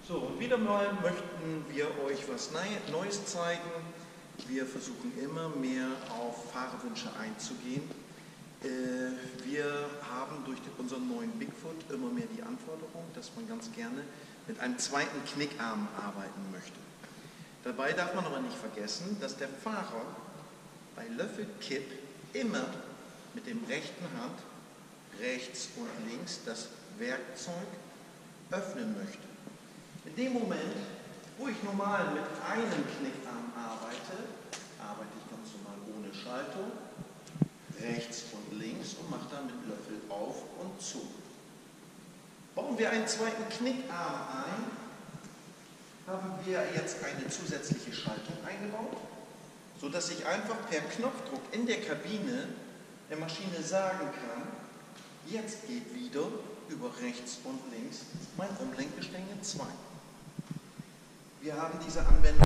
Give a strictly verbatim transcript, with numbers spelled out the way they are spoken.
So, und wieder mal möchten wir euch was Neues zeigen. Wir versuchen immer mehr auf Fahrerwünsche einzugehen. Wir haben durch unseren neuen Bigfoot immer mehr die Anforderung, dass man ganz gerne mit einem zweiten Knickarm arbeiten möchte. Dabei darf man aber nicht vergessen, dass der Fahrer bei Löffelkipp immer mit dem rechten Hand rechts und links das Werkzeug öffnen möchte. In dem Moment, wo ich normal mit einem Knickarm arbeite, arbeite ich ganz normal ohne Schaltung, rechts und links und mache dann mit Löffel auf und zu. Bauen wir einen zweiten Knickarm ein, haben wir jetzt eine zusätzliche Schaltung eingebaut, sodass ich einfach per Knopfdruck in der Kabine der Maschine sagen kann, jetzt geht wieder über rechts und links mein Umlenkgestänge zwei. Wir haben diese Anwendung